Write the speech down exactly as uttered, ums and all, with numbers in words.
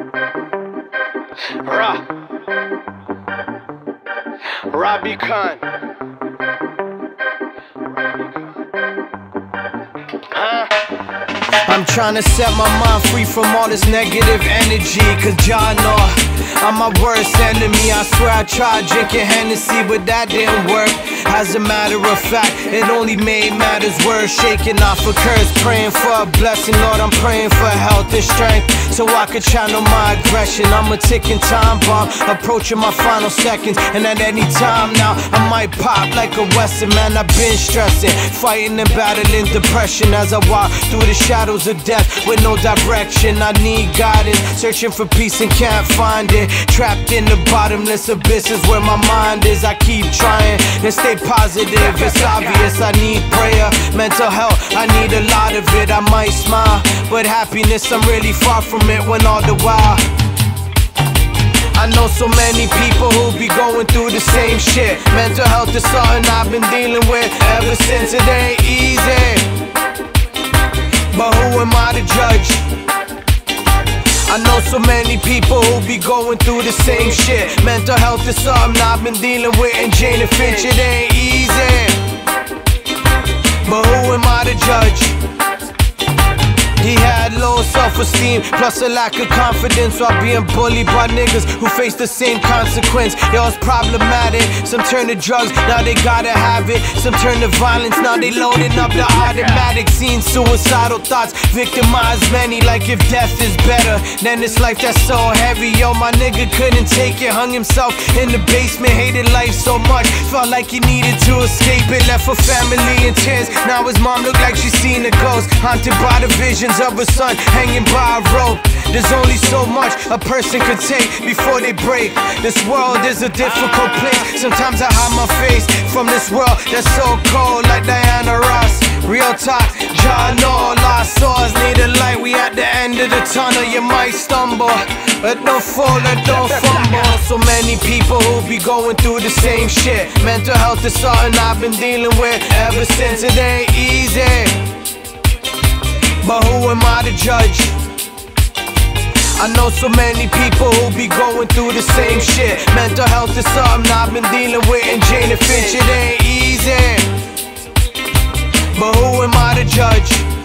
Ra Robbie Khan. Huh? I'm trying to set my mind free from all this negative energy, cause y'all know I'm my worst enemy. I swear I tried drinking Hennessy, but that didn't work. As a matter of fact, it only made matters worse. Shaking off a curse, praying for a blessing. Lord, I'm praying for health and strength, so I can channel my aggression. I'm a ticking time bomb, approaching my final seconds, and at any time now I might pop like a Western. Man, I've been stressing, fighting and battling depression as I walk through the shadows of death with no direction. I need guidance, searching for peace and can't find it. Trapped in the bottomless abyss is where my mind is. I keep trying to stay positive, it's obvious I need prayer. Mental health, I need a lot of it. I might smile, but happiness, I'm really far from it when all the while I know so many people who be going through the same shit. Mental health is something I've been dealing with ever since. It ain't easy, but who am I to judge? I know so many people who be going through the same shit. Mental health is something I've been dealing with in Jane and Finch. It ain't easy, but who am I to judge? He had low self-esteem, plus a lack of confidence, while being bullied by niggas who face the same consequence. Yo, it's problematic. Some turn to drugs, now they gotta have it. Some turn to violence, now they loading up the automatic. Seen suicidal thoughts, victimize many, like if death is better than this life that's so heavy. Yo, my nigga couldn't take it, hung himself in the basement. Hated life so much, felt like he needed to escape it. Left for family in tears, now his mom look like she seen a ghost. Haunted by the vision of a son hanging by a rope. There's only so much a person could take before they break. This world is a difficult place. Sometimes I hide my face from this world that's so cold, like Diana Ross. Real talk, John, no lost souls need a light. We at the end of the tunnel, you might stumble, but don't fall and don't fumble. So many people who be going through the same shit. Mental health is something I've been dealing with ever since. It ain't easy, but who am I to judge? I know so many people who be going through the same shit. Mental health is something I've been dealing with in Jane and Finch. It ain't easy, but who am I to judge?